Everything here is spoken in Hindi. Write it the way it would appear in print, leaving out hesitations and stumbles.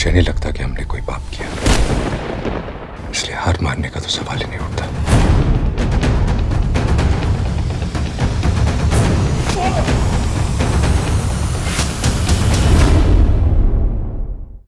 मुझे नहीं लगता कि हमने कोई पाप किया, इसलिए हार मानने का तो सवाल ही नहीं उठता।